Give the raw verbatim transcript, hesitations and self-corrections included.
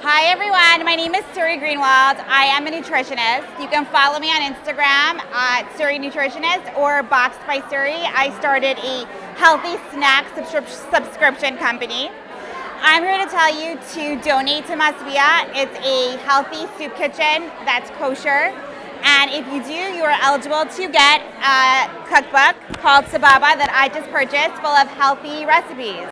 Hi everyone, my name is Suri Greenwald. I am a nutritionist. You can follow me on Instagram at Suri Nutritionist or Boxed by Suri. I started a healthy snack subscrip subscription company. I'm here to tell you to donate to Masvia. It's a healthy soup kitchen that's kosher. And if you do, you are eligible to get a cookbook called Sababa that I just purchased full of healthy recipes.